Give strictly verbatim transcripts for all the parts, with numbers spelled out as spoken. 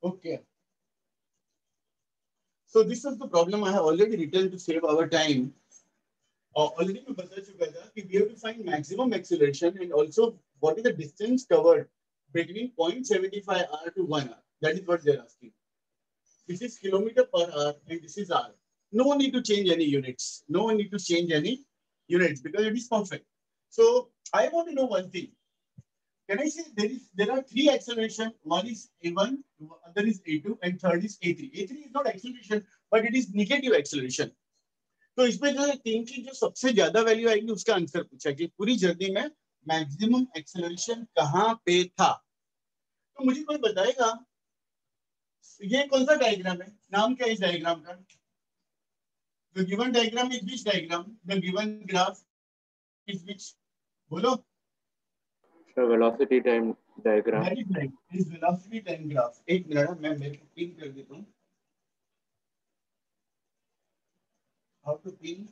Okay. So this was the problem I have already written to save our time. Uh, already मैं बता चुका था कि we have to find maximum acceleration and also what is the distance covered between zero point seven five r to one r. That is what they are asking. This is kilometer per hour and this is r. No one need to change any units. No one need to change any units because it is perfect. So I want to know one thing. Can I say there is there are three acceleration? One is a one, other is a two, and third is a three. a three is not acceleration, but it is negative acceleration. तो इसमें जो है तीन की जो सबसे ज्यादा value आएगी उसका आंसर पूछा कि पूरी जर्नी में मैक्सिमम एक्सेलरेशन कहाँ पे था. तो मुझे कोई बताएगा ये कौन सा डायग्राम है, नाम क्या है इस डायग्राम का? The given diagram is which diagram? The given graph is which? बोलो. The velocity time diagram. That is right. Is velocity time graph. एक मिनट मैं मेरे को पिन कर देता हूँ. How to pin?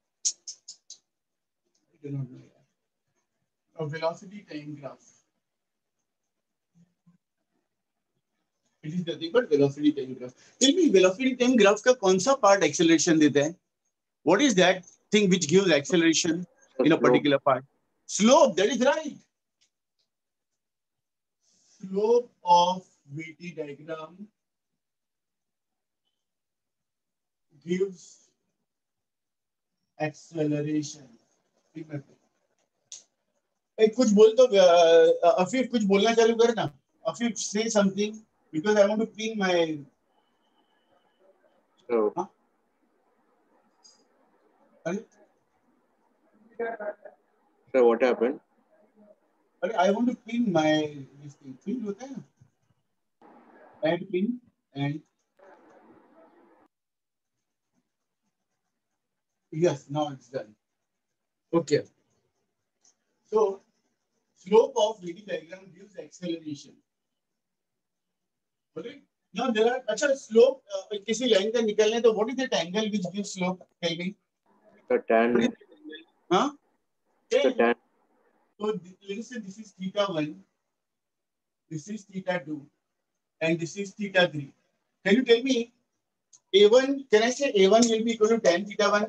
I do not know. A velocity time graph. It is nothing but velocity time graph. Tell me, velocity time graph का कौन सा part acceleration देता है? What is that thing which gives acceleration in a particular part? Slope. That is right. Slope of V T diagram gives acceleration. एक कुछ बोल तो Afif कुछ बोलना चालू कर ना. Afif, say something because I want to pin my. So. Huh? So what happened? I want to pin my this thing. Pin होता है ना? Add pin and yes, now it's done. Okay. So slope of V T diagram gives acceleration. Okay. Now there are अच्छा slope uh, किसी line का निकलने तो what is that angle which gives slope? Tell me. The tan. Huh? The tan. So let's say this is theta one, this is theta two, and this is theta three. Can you tell me A one? Can I say A one will be equal to tan theta one?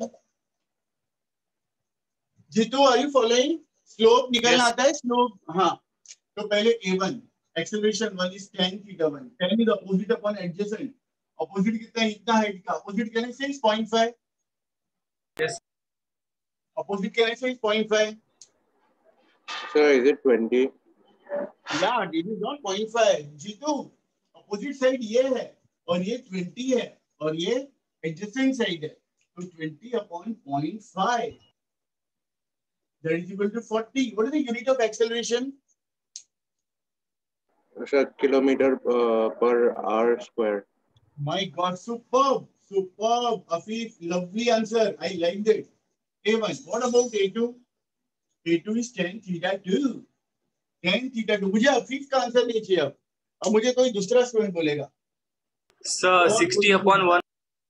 Jitu, are you following? Slope निकलना आता है slope. हाँ. तो पहले A one. Acceleration one is tan theta one. Tan is opposite upon adjacent. Opposite कितना है? इतना height का. Opposite can I say is zero point five? Yes. Opposite can I say is zero point five? Sir, is it twenty? Yeah, it is not zero point five. Jitu, opposite side ये है और ये twenty है और ये adjacent side है. तो twenty upon zero point five. That is equal to forty. What is the unit of acceleration? Sir, kilometer uh, per hour square. My God, superb, superb, Afif, lovely answer. I liked it. A one. What about A two? A two is tan theta two. Tan theta two. मुझे Afif का answer नहीं चाहिए अब. अब मुझे कोई दूसरा student बोलेगा. Sir, sixty upon one.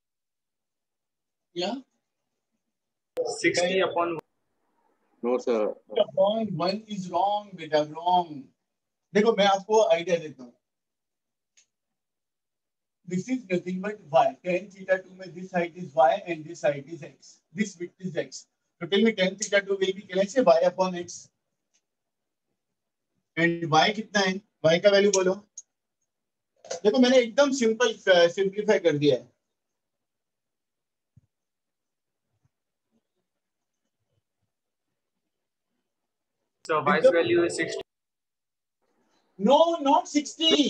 Yeah. sixty upon one. No, sir. Upon one is wrong, बेटा, wrong. देखो मैं आपको आइडिया देता हूँ. This is nothing but y. Tan theta two में this height is y and this height is x. This width is x. So tell me tan theta two will be, can I say y upon x? And y कितना है? Y का value बोलो. देखो मैंने एकदम simple simplify कर दिया है. So y's value is sixty. No, not sixty.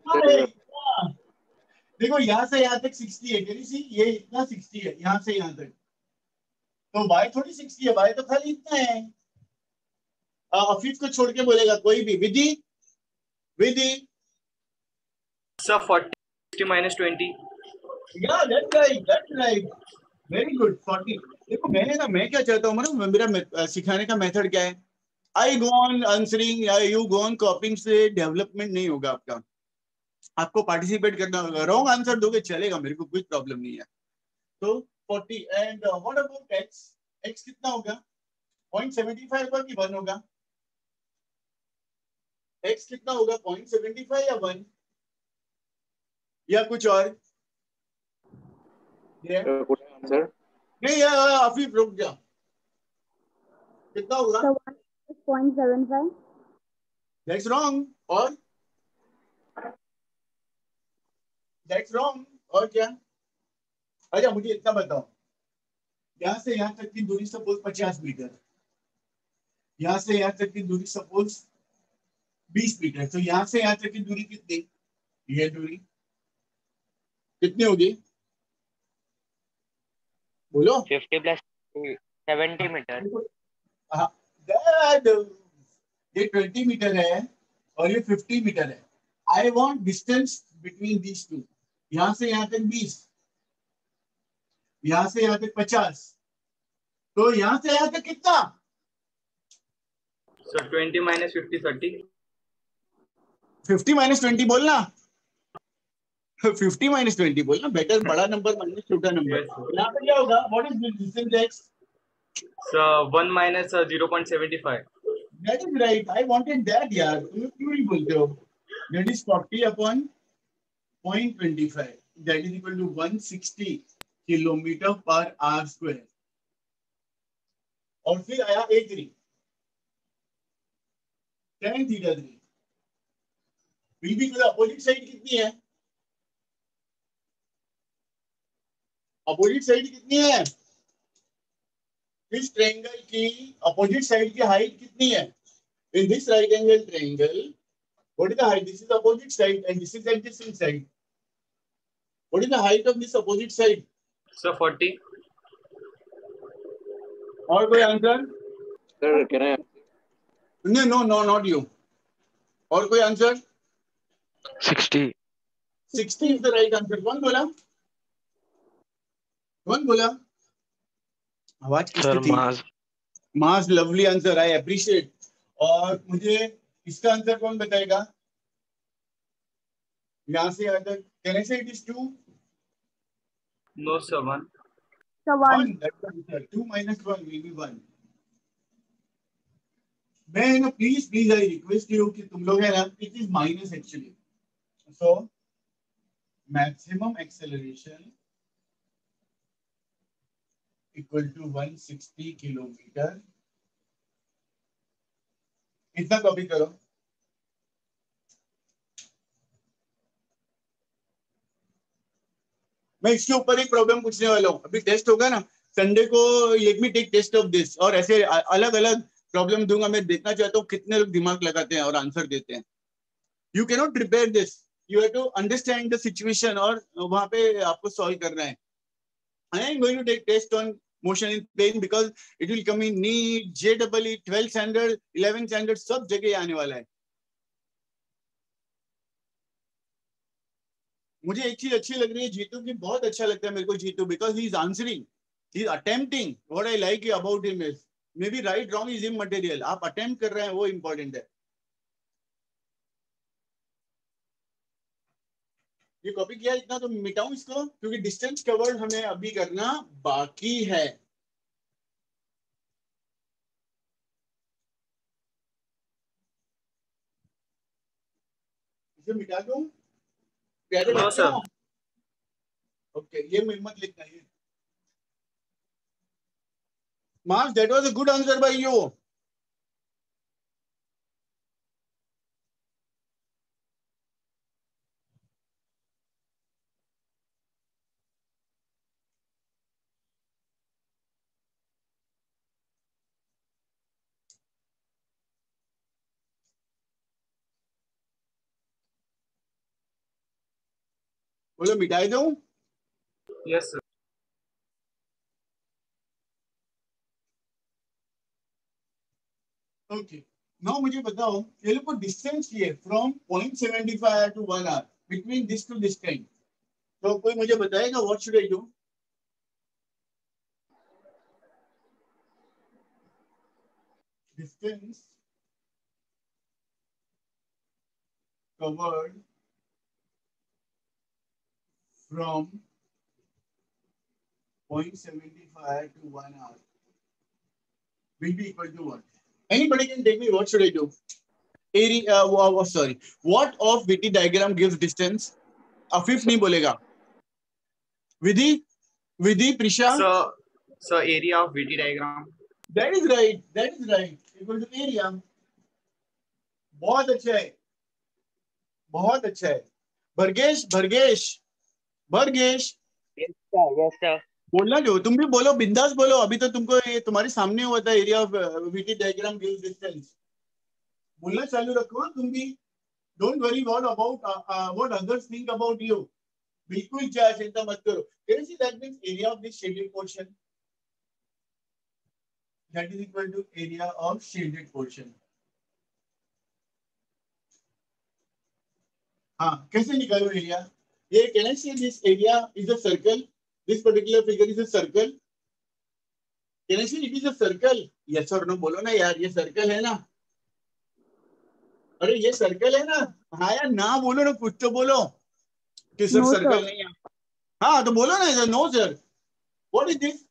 देखो यहाँ से यहाँ तक sixty है. Can you see? ये इतना sixty है यहाँ से यहाँ तक. तो y थोड़ी sixty है. y तो खाली इतना है. अफीफ को छोड़ के बोलेगा कोई भी. विधि विधि. Sir, forty minus twenty. Yeah, that's right. That's right. Very good. forty. देखो मैंने ना मैं क्या चाहता हूँ मतलब मेरा सिखाने का मेथड क्या है? I go on answering, you go on copying से डेवलपमेंट नहीं होगा आपका. आपको पार्टिसिपेट करना होगा. रॉन्ग आंसर दोगे चलेगा, मेरे को कोई प्रॉब्लम नहीं है. तो forty and uh, what about x? x कितना होगा? zero point seven five होगा कि one होगा? x कितना होगा? zero point seven five या one? या कुछ और? Uh, could I answer? नहीं यार, आफिफ रुक जा। कितना होगा? So one is zero point seven five. That's wrong. और That's wrong. और क्या? अच्छा मुझे इतना बताओ, यहाँ से यहाँ तक की दूरी सपोज पचास मीटर, यहाँ से यहाँ तक की दूरी सपोज बीस मीटर, तो यहाँ से यहाँ तक की दूरी कितनी? ये दूरी कितनी होगी? बोलो। Fifty plus seventy metre. हाँ, Dad, ये ट्वेंटी मीटर है और ये फिफ्टी मीटर है। I want distance between these two. यहाँ से यहाँ तक बीस, यहाँ से यहाँ तक पचास, तो यहाँ से यहाँ तक कितना? Sir twenty minus fifty thirty. Fifty minus twenty बोलना, फिफ्टी माइनस ट्वेंटी बोलना, बेटर बड़ा नंबर माइनस छोटा नंबर। यहाँ पे क्या होगा? What is this distance x? Sir one minus zero point seventy five. That is right, I wanted that यार, तुम क्यों नहीं बोलते हो? That is forty upon zero point two five, that is equal to one sixty kilometre per hour square. और फिर आया A three, tan theta three will be equal, opposite side कितनी है? अपोजिट साइड कितनी है? इस ट्रायंगल की opposite side की हाइट कितनी है? In this right angle triangle, what is the height? This is opposite side and this is adjacent side. What is the height of this opposite side? Sir forty. और कोई answer? Sir, can I? No no no not you. और कोई answer? Sixty. Sixty is the right answer. कौन बोला? कौन बोला? आवाज किसकी थी? मास। मास, लवली आंसर, आई अप्रिशिएट। और मुझे इसका आंसर कौन बताएगा? यहाँ से यहाँ तक, can I say it is two? No sir one. So one. One, that's the answer. Two minus one will be one. मैं ना please please I request you कि तुम लोग है ना, it is minus actually. So maximum acceleration equal to one sixty kilometre. इतना copy करो। मैं इसके ऊपर एक प्रॉब्लम पूछने वाला हूँ, अभी टेस्ट होगा ना संडे को, let me take test of this, और ऐसे अलग अलग प्रॉब्लम दूंगा। मैं देखना चाहता हूँ कितने लोग दिमाग लगाते हैं और आंसर देते हैं। You can not prepare this, you have to understand the situation और वहां पे आपको सॉल्व करना है। I am going to take test on motion in plane because it will come in NEET, जेडबल, ट्वेल्थ स्टैंडर्ड, इलेवेंथ स्टैंडर्ड, सब जगह आने वाला है। मुझे एक चीज अच्छी लग रही है जीतू की, बहुत अच्छा लगता है मेरे को Jeetu, because he is answering, he is attempting. What I like about him is may be right wrong is immaterial, आप अटेम्प्ट कर रहे हैं वो इंपॉर्टेंट है। ये कॉपी किया इतना तो मिटाऊं इसको, क्योंकि डिस्टेंस कवर्ड हमें अभी करना बाकी है। इसे मिटा दूं? प्यारे नो बच्चों, सर। ओके, ये मत लिखना है। Marks, that was a good answer by you. बोलो मिटाई दूं? Yes sir. ओके, नाउ मुझे बताओ, ये लोग को डिस्टेंस ये from point seventy five to one hour between this to this time, तो कोई मुझे बताएगा what should I do? Distance covered from point seven five to one hour will be equal to what? Anybody can tell me what should I do? Area, uh, sorry, what of V T diagram gives distance? Afif नहीं बोलेगा। विधि, विधि, Prisha. So, so area of V T diagram. That is right, that is right. Equal to area. बहुत अच्छा है, बहुत अच्छा है। भरगेश, भरगेश, भरगेश, Yes, sir. Yes, sir. बोलना जो, तुम भी बोलो, बिंदास बोलो। अभी तो तुमको ये तुम्हारे सामने हुआ था, area of VT diagram gives distance. बोलना चालू रखो तुम भी। Don't worry what about what others think about you. बिल्कुल चिंता मत करो। Can you see that means area of this shaded portion, that is equal to area of shaded portion। हाँ, कैसे निकालो एरिया? ये can I say this area is a circle? This particular figure is a circle? Can I say it is a circle? Yes or no बोलो ना यार, ये circle है ना? अरे ये सर्कल है ना? हाँ यार, ना बोलो ना, कुछ तो बोलो कि सर No, सर्कल sir. नहीं है। हाँ तो बोलो ना, no sir. What is this?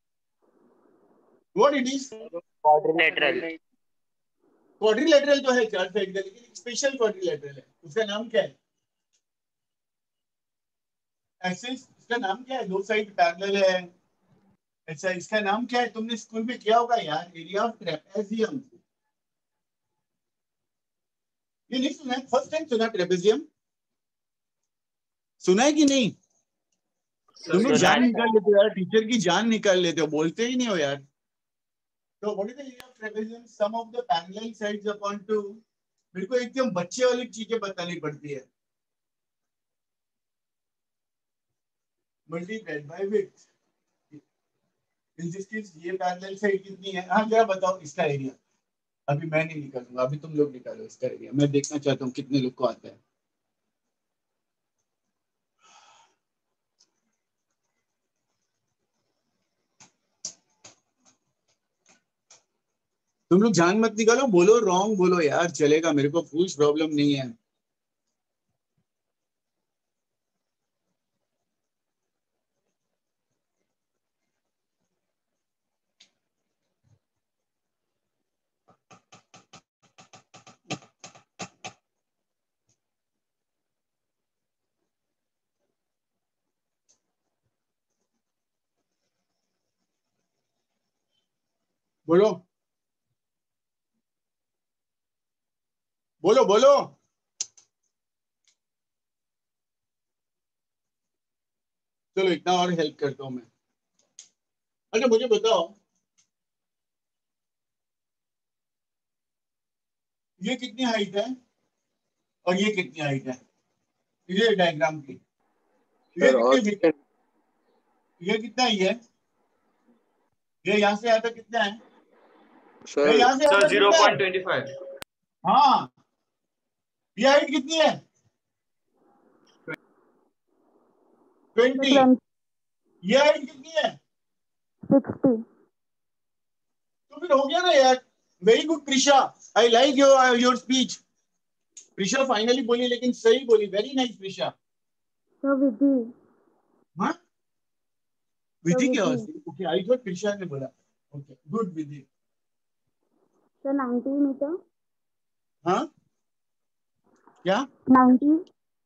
What it is? Quadrilateral. Quadrilateral तो है चार साइड का, लेकिन स्पेशल क्वाड्रिलेटरल है। उसका नाम क्या है? ऐसे इसका नाम क्या है? दो साइड पैरेलल है ऐसा, इसका नाम क्या है? तुमने स्कूल में किया होगा यार, एरिया ऑफ ट्रेपेजियम। ये नहीं सुना है? फर्स्ट टाइम सुना ट्रेपेजियम? सुना है कि नहीं? तुम लोग जान निकाल लेते हो यार, टीचर की जान निकाल लेते हो, बोलते ही नहीं हो यार। तो what is the area of trapezium? Sum of the parallel sides upon two. बिल्कुल एकदम बच्चे वाली चीजें बतानी पड़ती है। Multiplied by width. In this case ये पैरेलल साइड कितनी है? हाँ जरा बताओ इसका एरिया। अभी मैं नहीं निकालूंगा, अभी तुम लोग निकालो इसका एरिया। मैं देखना चाहता हूँ कितने लोग को आता है। तुम लोग जान मत निकालो, बोलो रॉन्ग बोलो यार, चलेगा, मेरे को कुछ प्रॉब्लम नहीं है। बोलो बोलो बोलो। चलो इतना और हेल्प करता हूं मैं। अच्छा मुझे बताओ, ये कितनी हाइट है और ये कितनी हाइट है? ये डायग्राम की ये Sir, और कितनी, ये कितना ही है? ये यहाँ से यहाँ तक कितना है? ये sir, यहाँ से यहाँ So तक zero कितना है? point two five. हाँ, ये हाइट कितनी है? ट्वेंटी। Twenty. ये हाइट कितनी है? Sixty. तो फिर हो गया ना यार। Very good Prisha, I like your your speech. Prisha finally बोली, लेकिन सही बोली। Very nice Prisha. So Vidhi. हाँ, विधि क्या विधि। होती? ओके, आई थॉट प्रिशा ने बोला। Okay, good Vidhi. So ninety meter. हाँ क्या? Ninety.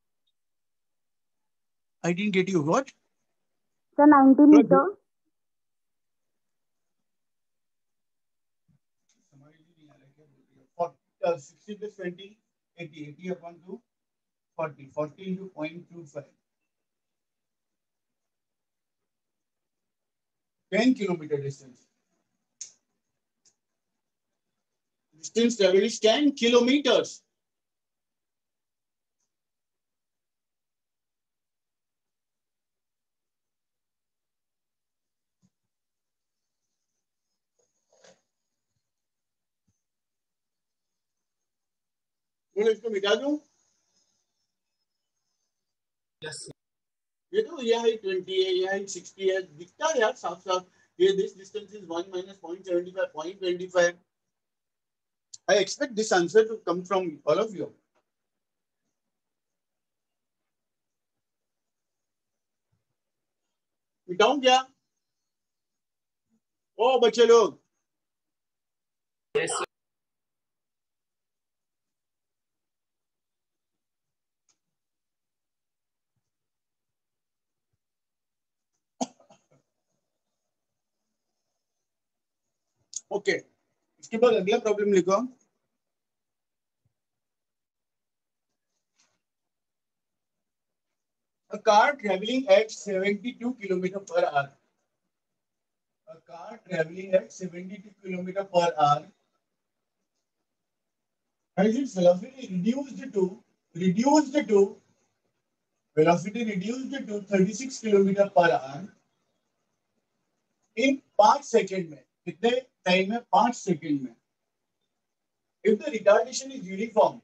I didn't get you. What? So ninety meter. sixty plus twenty, eighty, eighty upon two, forty, forty into zero point two five. ten kilometer distance. Distance travel is ten kilometers. बोलो इसको मिटा दूं? Yes. ये तो ये height twenty है, ये height sixty है, दिखता है यार साफ साफ। ये this distance is one minus zero point seven five, zero point two five. I expect this answer to come from all of you. मिटाऊं क्या? ओ बच्चे लोग, Yes, sir. ओके, इसके बाद अगला प्रॉब्लम लिखो. A car traveling at seventy-two kilometers per hour. A car traveling at seventy-two kilometers per hour has its velocity reduced to reduced to velocity reduced to thirty-six kilometers per hour in पांच second में. कितने time में? पांच second में. If the retardation is uniform,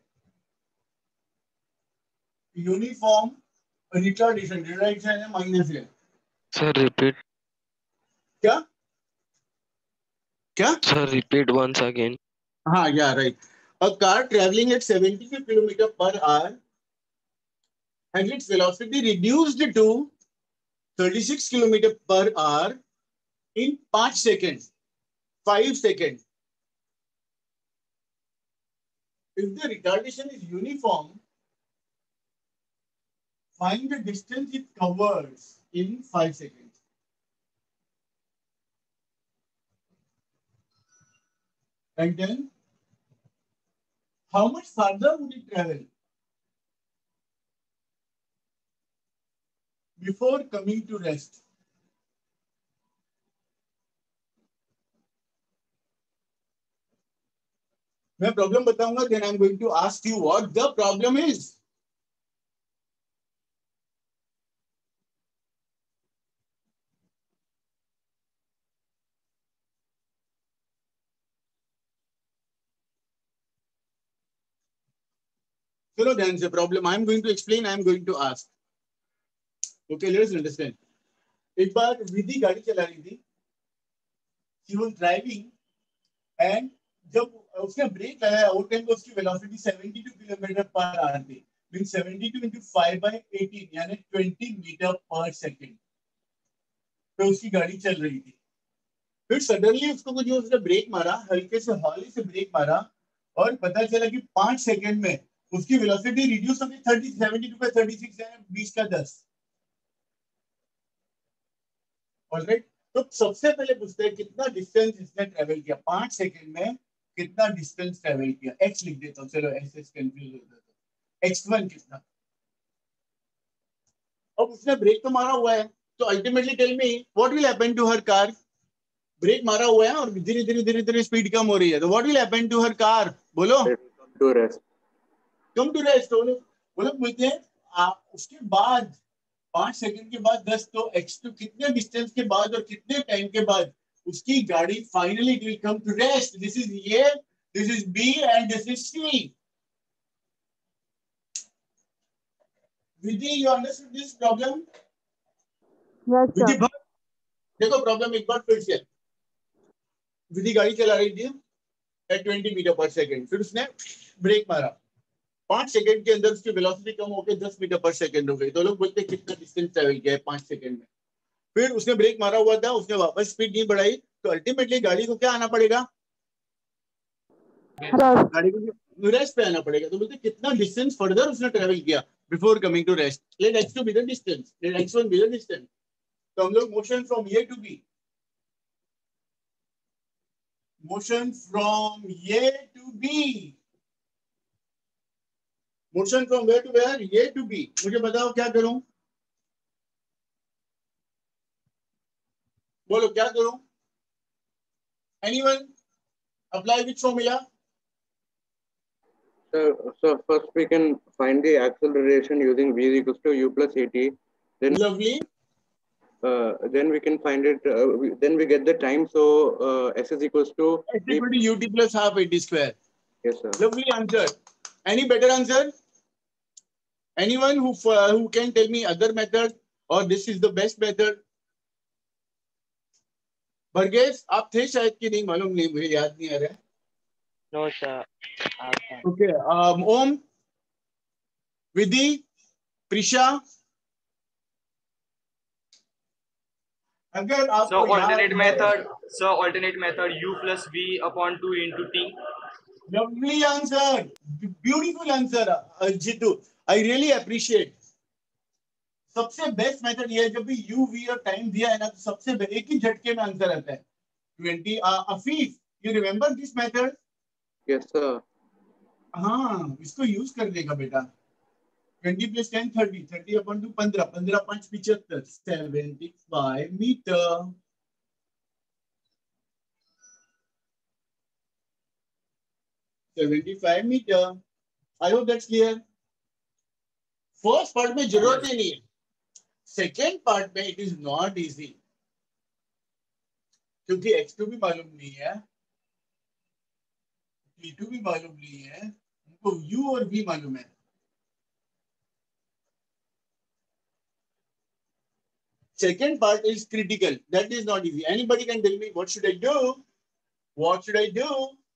uniform retardation, retardation है minus है. Sir, repeat. क्या क्या? Sir, repeat once again. हाँ, yeah, right. A car traveling at seventy-two kilometers per hour has its velocity reduced to thirty-six kilometers per hour in five seconds. five seconds. If the retardation is uniform, find the distance it covers in five seconds. And then, how much further would it travel before coming to rest? मैं problem बताऊंगा, then I'm going to ask you what the problem is. चलो ध्यान से, problem I am going to explain, I am going to ask. Okay, let's understand. एक बार विधि गाड़ी चला रही थी. शी वाज ड्राइविंग एंड जब उसने ब्रेक लगाया वो टाइम पे उसकी velocity seventy two kilometre per hour थी. Means seventy two into five by एटीन यानी ट्वेंटी मीटर पर सेकंड पे उसकी गाड़ी चल रही थी. फिर सडनली उसको कुछ उसने ब्रेक मारा, हल्के से हॉली से ब्रेक मारा और पता चला कि पांच सेकंड में उसकी वेलोसिटी रिड्यूस हो गई थर्टी सेवेंटी टू पे थर्टी सिक्स यानी बीस का दस. ऑलराइट, तो सबसे पहले पूछते हैं कितना डिस्टेंस इसने ट्रेवल किया पांच सेकंड में. कितना डिस्टेंस ट्रेवल किया? एक्स लिख देता हूं. चलो ऐसे कंफ्यूज हो जाता है. एक्स वन कितना? अब उसने ब्रेक तो मारा हुआ है, तो ultimately tell me what will happen to her car. Brake मारा हुआ है और धीरे धीरे धीरे धीरे स्पीड कम हो रही है, तो what will happen to her car? बोलो. To rest. Come to rest. बोलो बोलते हैं उसके बाद पांच सेकंड के बाद दस, तो एक्स टू कितने डिस्टेंस के बाद और कितने टाइम के बाद उसकी गाड़ी finally will come to rest. This is A, this is B and this is C. Vidhi, you understand this problem? Yes, Vidhi sir. देखो प्रॉब्लम एक बार फिर से. विधि गाड़ी चला रही थी at twenty metre per second. फिर उसने ब्रेक मारा. पांच सेकंड के अंदर उसकी वेलोसिटी कम होकर दस मीटर पर सेकंड हो गई. तो लोग बोलते हैं कितना डिस्टेंस ट्रेवल किया है पांच सेकंड में. फिर उसने ब्रेक मारा हुआ था, उसने वापस स्पीड नहीं बढ़ाई, तो अल्टीमेटली गाड़ी को क्या आना पड़ेगा? Rest. गाड़ी को रेस्ट पे आना पड़ेगा. तो बोलते कितना डिस्टेंस फर्दर उसने ट्रेवल किया before coming to rest. Let X two be the distance, let X one be the distance. तो हम लोग motion from A to B, motion from A to B, motion from where to where? A to B. मुझे बताओ क्या करूं? बोलो क्या करूं? Anyone apply which formula? So, so first we can find the acceleration using v is equals to u plus at. Then Lovely. uh, then we can find it. Uh, we, then we get the time. So uh, s is equals to S equal to ut plus half at square. yes sir. Lovely answer. Any better answer? Anyone who uh, who can tell me other method or this is the best method? Varghese आप थे शायद कि नहीं मालूम नहीं, मुझे याद नहीं आ रहा है. No, sir. Okay. Okay, Om, Vidhi, Prisha, अगर आप So alternate method, so alternate method u plus v upon two into t. Lovely answer, beautiful answer, uh, Jitu. I really appreciate. सबसे बेस्ट मेथड ये है जब भी यू वी और टाइम दिया है ना, तो सबसे एक ही झटके में आंसर आता है. Twenty. Afif, You remember this method? Yes, sir. हाँ, इसको यूज कर देगा बेटा. twenty plus ten, thirty. thirty upon two, पंद्रह. पंद्रह पाँच पिचहत्तर. seventy-five meter. seventy-five meter. I hope that's clear. First part में जरूरत ही नहीं है. Second part में it is not easy. क्योंकि x two भी मालूम नहीं है, t two भी मालूम नहीं है, उनको u और v मालूम है. Second part is critical. That is not easy. Anybody can tell me what should I do? What should I do?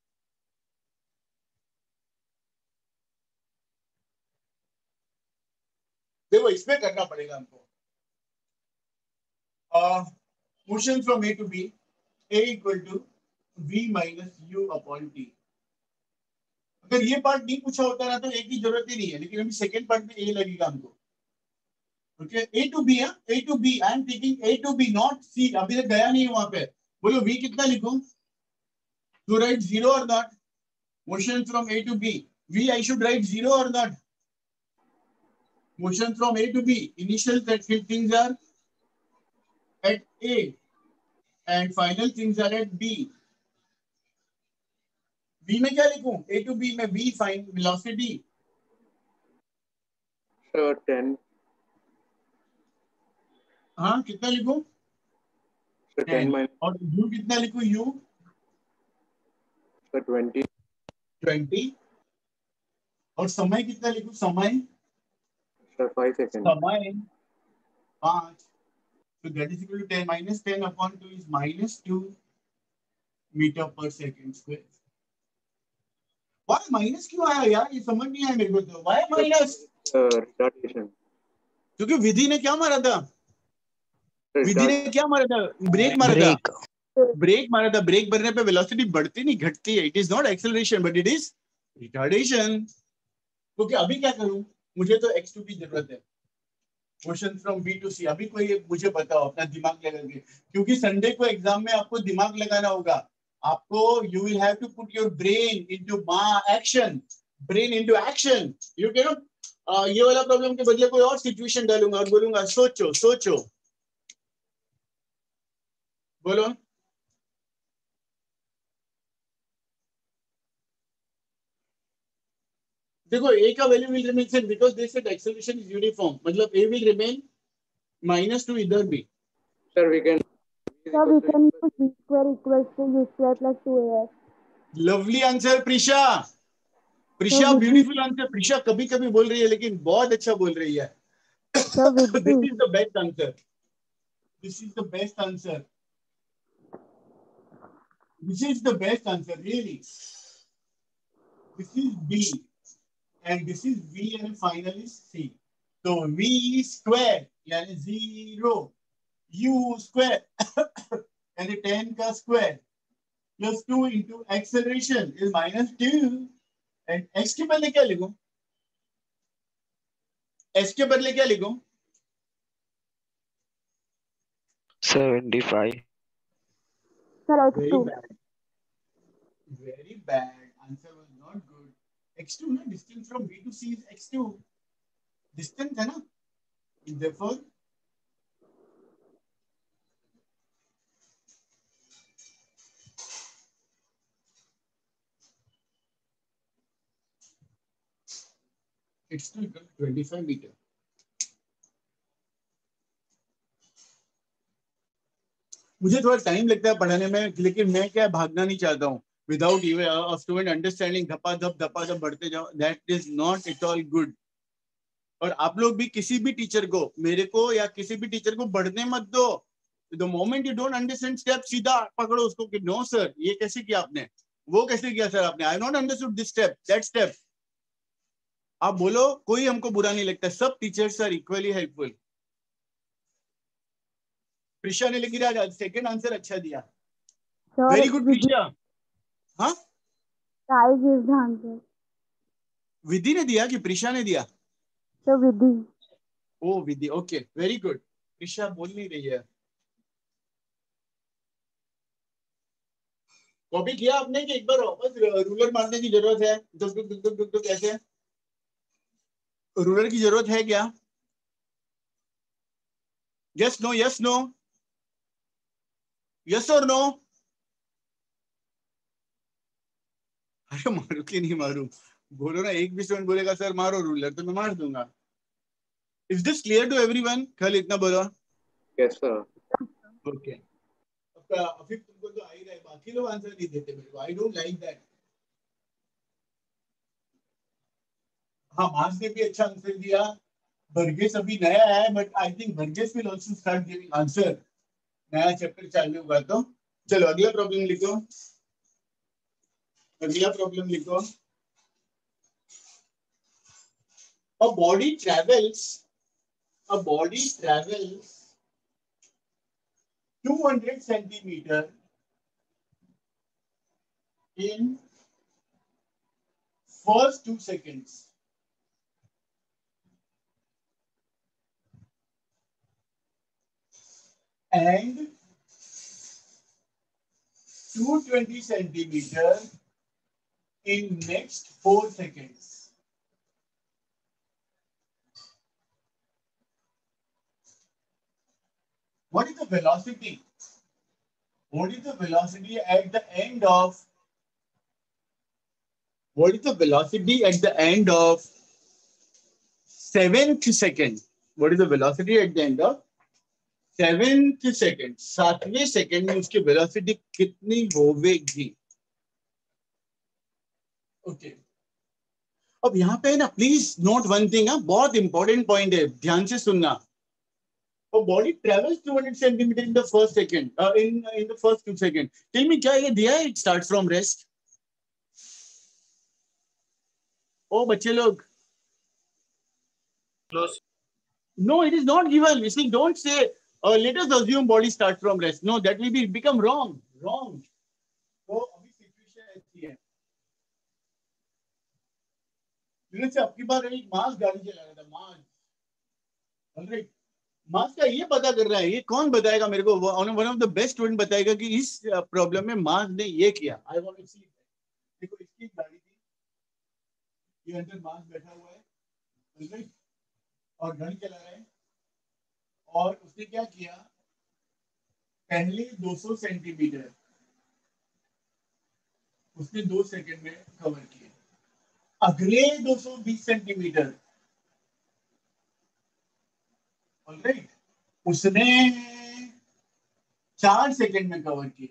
देखो इसमें करना पड़ेगा हमको. Motion from A to B, A equal to V minus U upon T. अगर ये part नहीं पूछा होता ना तो A की जरूरत ही नहीं है, लेकिन अभी सेकेंड पार्ट में A लगेगा हमको. ओके, A to B है, A to B. I am taking A to B, not C. अभी तक गया नहीं वहां पे. बोलो V कितना लिखूं? To write zero or not? Motion from A to B. V I should write zero or not? Motion from A to B. Initial things are at A and final things are at B. B में क्या लिखूं? A to B में B find velocity. Sir, ten. हाँ, कितना लिखूं? Sir, ten minus. और U कितना लिखूं? U? Sir, twenty. twenty. और समय कितना लिखूं? समय? Sir, five seconds. समय पाँच. So that is equal to ten. Minus ten upon two is minus two meter per second square. Why minus क्यों आया यार? ये समझ नहीं आया मेरे को तो. Why minus? Uh, retardation. क्योंकि विधि ने क्या मारा था? Sir, विधि ने retard- क्या मारा था? ब्रेक मारा था. ब्रेक मारा था. ब्रेक भरने पे वेलोसिटी बढ़ती नहीं घटती है. It is not acceleration but it is retardation. क्योंकि अभी क्या करूं? मुझे तो एक्स टू की जरूरत है. Motion from B to C. अभी कोई मुझे बताओ अपना दिमाग लगा के, क्योंकि संडे को एग्जाम में आपको दिमाग लगाना होगा. आपको you will have to put your brain into action. Brain into action. You can not ये वाला प्रॉब्लम के बदले कोई और सिचुएशन डालूंगा और बोलूंगा सोचो सोचो. बोलो. देखो A का value will remain same because they said acceleration is uniform. मतलब A will remain minus two इधर भी. Sir, we can. So we can use v square equals to u square plus two a s. Lovely answer Prisha. Prisha So beautiful answer. Prisha कभी कभी बोल रही है लेकिन बहुत अच्छा बोल रही है. so with This this, is the best answer. This is the best answer. This is the best answer really. This is B and this is V and final is C. So V square यानी zero, U square यानी ten का square plus two into acceleration is minus two and x के बदले क्या लिखूं? x के बदले क्या लिखूं? seventy-five. sir x Very two. bad. Very bad. Answer was not good. x two ना, distance from B to C is x two. Distance है ना? Therefore, it's still twenty-five meter. मुझे थोड़ा टाइम लगता है पढ़ाने में, लेकिन मैं क्या भागना नहीं चाहता हूँ. विदाउट स्टूडेंट अंडरस्टैंडिंग धपा धप धपा धप बढ़ते जाओ. That is not at all good. और आप लोग भी किसी भी टीचर को, मेरे को या किसी भी टीचर को बढ़ने मत दो. The moment you don't understand step सीधा पकड़ो उसको कि नो सर ये कैसे किया आपने, वो कैसे किया सर आपने, I not understood this step that step. आप बोलो कोई हमको बुरा नहीं लगता. सब teachers are equally helpful. Prisha ने लिखी रहा सेकंड आंसर अच्छा दिया. Sir, very good with Prisha. हाँ size is the answer. विधि ने दिया कि प्रिशा ने दिया? So with this, ओ Vidhi. Okay very good. Prisha बोल नहीं रही है. कॉपी किया आपने कि एक बार वापस रूलर मारने की जरूरत है? दुक दुक दुक दुक दुक दुक ऐसे रूलर की जरूरत है क्या? Yes no yes no yes और नो? अरे मारू कि नहीं मारू? बोलो ना, एक भी स्टूडेंट बोलेगा सर मारो रूलर तो मैं मार दूंगा. Is this clear to everyone? खाली इतना बोलो. Yes, sir. ओके. अभी तुमको तो आ ही रहा है, बाकी लोग आंसर नहीं देते मेरे को. I don't like that. हाँ, मार्क्स ने भी अच्छा आंसर दिया. वर्गेस अभी नया है, but I think Varghese will also start giving answer. नया चैप्टर चालू होगा तो. चलो अगला प्रॉब्लम लिखो. अगला प्रॉब्लम लिखो. A body travels a body travels two hundred centimeter in first two seconds. And two hundred twenty centimeter in next four seconds. What is the velocity? What is the velocity at the end of what is the velocity at the end of seventh second? What is the velocity at the end of seventh second? सातवें second में उसकी velocity कितनी होगी? Okay. अब यहाँ पे ना please note one thing. बहुत इंपॉर्टेंट पॉइंट है, ध्यान से सुनना. A body travels two hundred centimeter in the first second, uh, in in the first two seconds. Tell me, क्या ये दिया है? It starts from rest. ओ बच्चे लोग. No, No, it is not given. You see, don't say, uh, let us assume body starts from rest. No, that will be become wrong. Wrong. तो अभी situation ऐसी है. से आपकी बार एक मास गाड़ी चला रहा था. मास. ऑलराइट. मास का ये पता कर रहा है. ये कौन बताएगा मेरे को? One of the best student बताएगा कि इस प्रॉब्लम में मास ने ये किया. I want to see. देखो इसकी गाड़ी थी, ये अंदर मास बैठा हुआ है, ऑलराइट, और गाड़ी चला रहा है. और उसने क्या किया? पहले दो सौ सेंटीमीटर उसने दो सेकंड में कवर किए. अगले दो सौ बीस सेंटीमीटर ऑलराइट उसने चार सेकंड में कवर किए.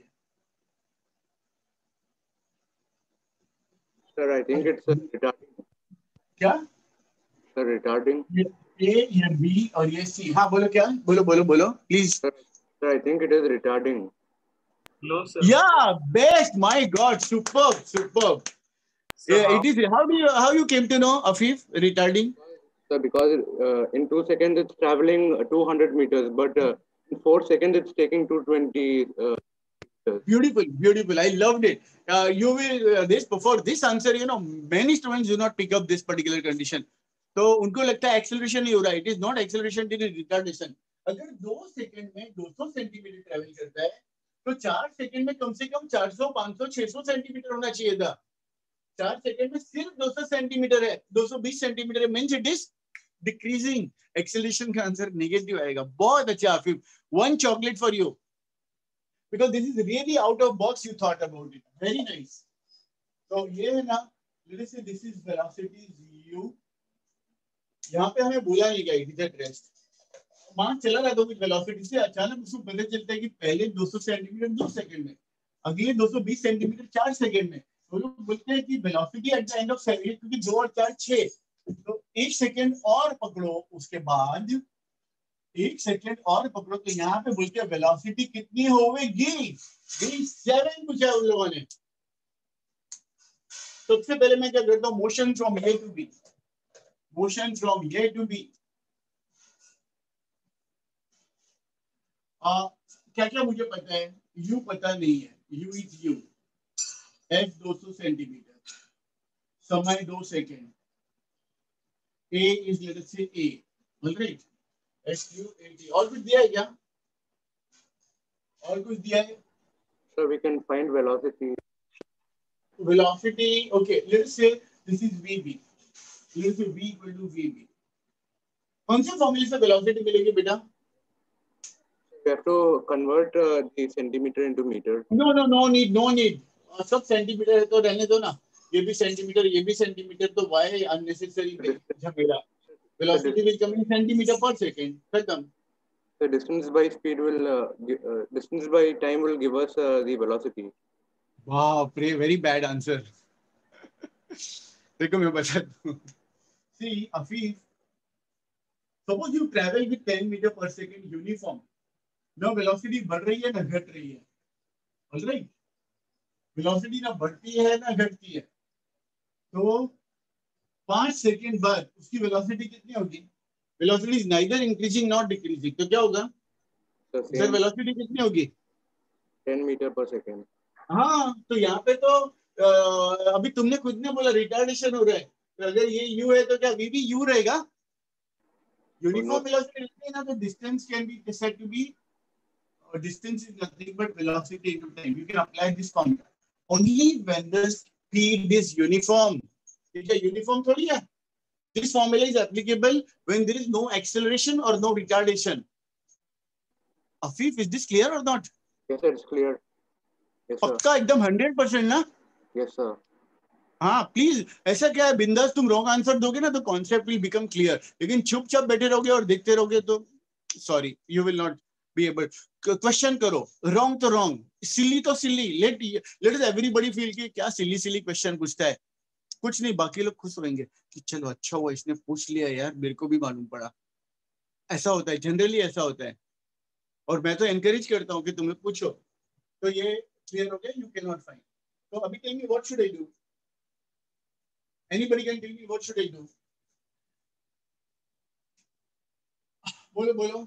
Sir, I think it's uh, retarding. क्या? Sir, retarding. ये ए, ये बी और ये सी. हाँ बोलो. क्या बोलो बोलो बोलो please. Sir, sir, I think it is retarding. no, sir. Yeah, best. My God, superb, superb. So Yeah, how- it is. How do you how you came to know, Afif, retarding? Sir, because uh, in two seconds it's traveling two hundred meters, but uh, in four seconds it's taking two hundred twenty. Uh, Beautiful, beautiful. I loved it. Uh, you will uh, this before this answer. You know, many students do not pick up this particular condition. तो उनको लगता है acceleration नहीं हो रहा है. It is not acceleration, it is retardation. अगर दो सेकंड में दो सौ सेंटीमीटर ट्रेवल करता है तो चार सेकंड में कम से कम चार सौ, पाँच सौ, छह सौ सेंटीमीटर होना चाहिए था. चार सेकंड में सिर्फ दो सौ सेंटीमीटर है, दो सौ बीस सेंटीमीटर है. Means it is decreasing. Acceleration का आंसर नेगेटिव आएगा. बहुत अच्छा Afif. One chocolate for you. Because this is really out of box, you thought about it. Very nice. So ये है ना, let us say this is velocity u. यहाँ पे हमें बोला नहीं गया it is at rest. मास चला रहा था कुछ वेलोसिटी से, अचानक उसको पता चलता है कि पहले दो सौ सेंटीमीटर दो सेकंड में, अगले दो सौ बीस सेंटीमीटर चार सेकंड में. तो लोग बोलते हैं कि velocity at the end of seven, क्योंकि दो और चार छह, तो एक सेकंड और पकड़ो, उसके बाद एक सेकंड और पकड़ो, तो यहाँ पे बोलते हैं वेलोसिटी कितनी होगी? सेवन पूछा उन लोगों ने. सबसे पहले मैं क्या करता हूँ? Motion from A to B. Motion from A to B. क्या क्या मुझे पता है? यू पता नहीं है. You is you. एफ दो सौ सेंटीमीटर. समय दो second. A is let us say A. Alright. S Q A T. और कुछ दिया है क्या? और कुछ दिया है? so we can find velocity. velocity. Okay, let's say this is V B. Let's say V equal to V B. कौन से फॉर्मूले से वेलोसिटी मिलेगी बेटा? You have to convert uh, the centimeter into meter. No, no, no need, no need. Uh, सब centimetre है तो रहने दो ना. ये भी सेंटीमीटर, ये भी सेंटीमीटर, तो why unnecessary झमेला? Velocity will come in centimeter per second. खत्म. The distance by speed will uh, gi- uh, distance by time will give us uh, the velocity. Wow, pray, very bad answer. देखो मैं बता दूं. See, Afif, suppose you travel with ten meter per second uniform. Now velocity बढ़ रही है ना घट रही है. All right? Velocity ना बढ़ती है ना घटती है. तो पांच सेकंड बाद उसकी velocity कितनी होगी? Velocity is neither increasing nor decreasing. तो क्या होगा? So सर same velocity कितनी होगी? ten meter per second. हाँ, तो यहाँ पे तो अ, अभी तुमने खुद ने बोला रिटार्डेशन हो रहा है. तो अगर ये u है तो क्या v भी u रहेगा? यूनिफॉर्म वेलोसिटी लिखते हैं ना, तो distance can be said to be distance is nothing but velocity into time. You can apply this formula only when the speed is uniform. ठीक है, यूनिफॉर्म थोड़ी है. This formula is applicable when there is no acceleration or no retardation. Afif, is this clear or not? Yes sir, it's clear. Yes sir. पक्का एकदम hundred percent ना? Yes sir. हाँ please, ऐसा क्या है, बिंदास तुम रॉन्ग आंसर दोगे ना तो कॉन्सेप्ट विल बिकम क्लियर. लेकिन चुपचाप बैठे रहोगे और देखते रहोगे तो sorry, you will not be able. Question करो, रॉन्ग तो रॉन्ग, सिली तो silly. Let let everybody feel कि क्या सिली सिली क्वेश्चन पूछता है. कुछ नहीं, बाकी लोग खुश रहेंगे कि चलो अच्छा हुआ इसने पूछ लिया यार, मेरे को भी मालूम पड़ा. ऐसा होता है, जनरली ऐसा होता है. और मैं तो एनकरेज करता हूँ कि तुम्हें पूछो. तो ये क्लियर हो गया, यू कैन नॉट फाइंड. तो अभी tell me what should I do? Anybody can tell me what should I do? बोलो बोलो,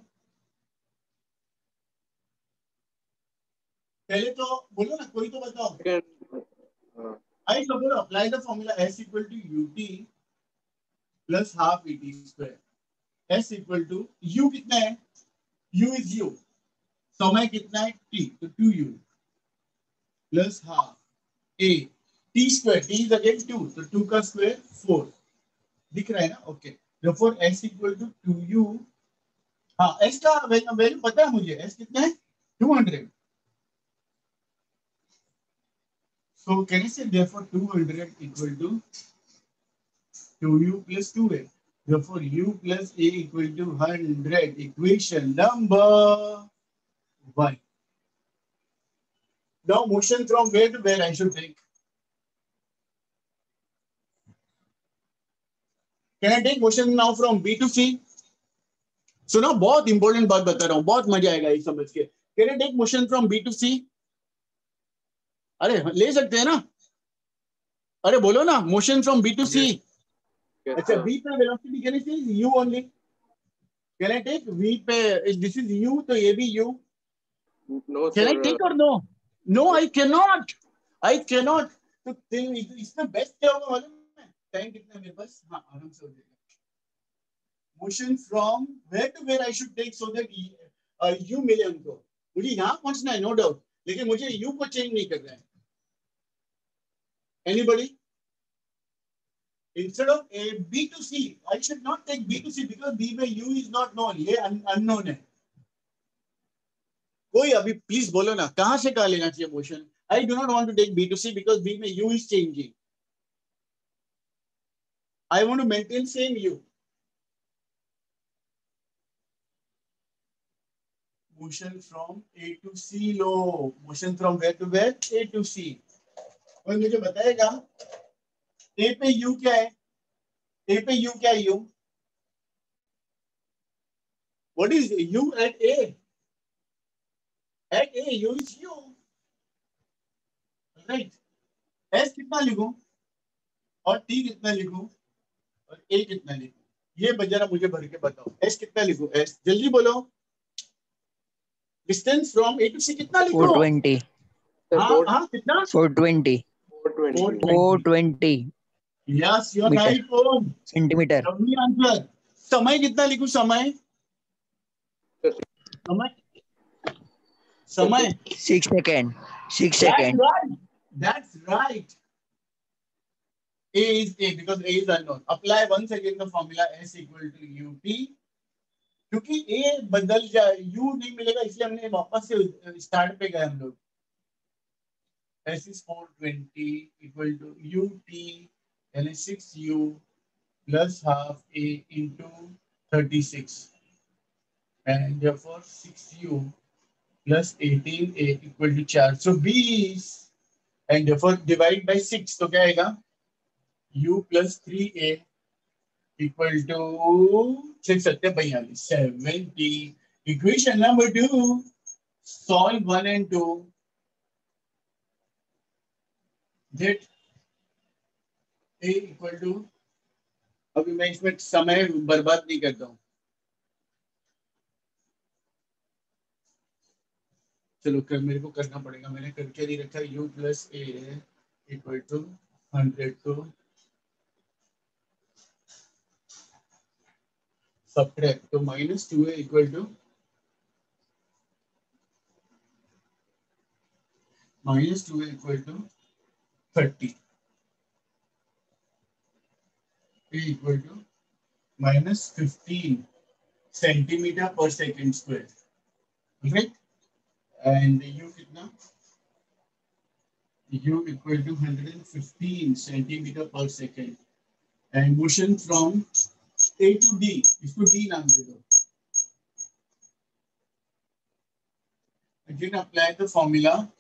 पहले तो बोलो ना, कोई तो बताओ. You can, uh, I suppose apply the formula S equal to ut plus half et square. S equal to u कितना है? U is u. समय कितना है? t. तो two u plus half a t square. T is again two. तो two का square four. दिख रहा है ना? Okay. Therefore s equal to two u. हाँ, s का वैल्यू पता है मुझे. s कितना है? two hundred. So can I say therefore two hundred equal to two u plus two a. Therefore u plus a equal to one hundred. Equation number one. Now motion from where to where I should take? Can I take motion now from B to C? सुनो, बहुत important बात बता रहा हूँ, बहुत मजा आएगा ये समझ के. Can I take motion from B to C? अरे ले सकते हैं ना? अरे बोलो ना, motion from B to C. yes, अच्छा, sir. V पे velocity can I say is u only? Can I take V पे, this is u, तो ये भी u. No Can sir. I take or no? No, I cannot. I cannot. तो इसमें best क्या होगा मालूम है? टाइम कितना है मेरे पास? हाँ, आराम से हो जाएगा. Motion from where to where I should take so that uh, u मिले हमको. मुझे यहाँ पहुंचना है, no doubt. लेकिन मुझे u को चेंज नहीं करना है. Anybody? Instead of a B to C, I should not take B to C because B by u is not known. ये un unknown है. कोई अभी प्लीज बोलो ना, कहाँ से कहाँ लेना चाहिए motion? I do not want to take B to C because B by u is changing. I want to maintain same u. Motion from A to C लो. Motion from where to where? A to C. और मुझे बताएगा A पे U क्या है? A पे U क्या है? U? What is U at A? At A, U is U. Right? S कितना लिखूं? और T कितना लिखूं? और A कितना लिखूं? ये जरा मुझे भर के बताओ. S कितना लिखूं? S जल्दी बोलो. Distance from A to C कितना लिखूं? four twenty. हाँ हाँ कितना? four twenty. four twenty. four twenty. Yes, you are Meter. right, Om. Centimeter. Lovely answer. समय कितना लिखूं? समय समय समय Six second. Six That's second. right. That's right. A is A because A is unknown. Apply once again the formula S equal to U T. क्योंकि A बदल जाए U नहीं मिलेगा इसलिए हमने वापस से स्टार्ट पे गए हम लोग. S is four twenty equal to U T and six U plus half A into thirty-six. And therefore six U plus eighteen A equal to four. So B is, and therefore divide by six. तो क्या आएगा? U plus three A equal to six seventy. Equation number two. Solve one and two. Get A equal to. अभी मैं इसमें समय बर्बाद नहीं करता हूँ. चलो कर मेरे को करना पड़ेगा. मैंने करके नहीं रखा. U plus A equal to hundred to subtract. So minus two A equal to minus two A equal to thirty. A equal to minus fifteen centimeter per second square. Right? And U kitna? U equal to one hundred fifteen centimeter per second. And motion from A to D. इसको D नाम दे दो. Again apply the formula.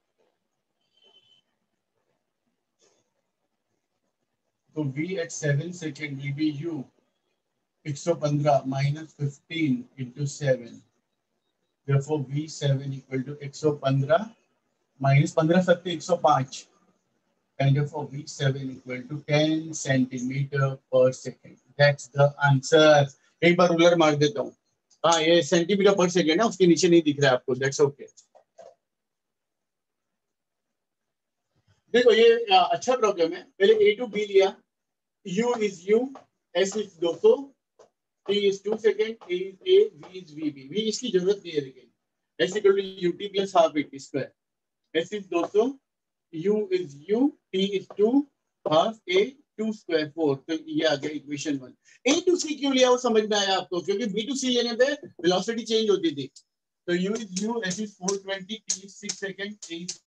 So V at seven second will be U one hundred fifteen minus fifteen into seven. Therefore V seven equal to one hundred fifteen minus fifteen सत्ते one hundred five. And therefore V seven equal to ten centimeter per second. That's the answer. एक बार ruler मार देता हूँ. हाँ ये centimetre पर second है, उसके नीचे नहीं दिख रहा है आपको. That's okay. देखो ये अच्छा प्रॉब्लम है. पहले A to B लिया. U is U, S is two hundred, T is two second, A is A, V is V B. V इसकी जरूरत नहीं है लेकिन. S equal to U T plus half A T square. S is two hundred, U is U, T is two, half A, two square four. तो ये आ गया equation one. A to C क्यों लिया वो समझ में आया आपको? क्योंकि B to C लेने पे वेलोसिटी चेंज होती थी. तो U is U, S is four twenty, T is six second, A is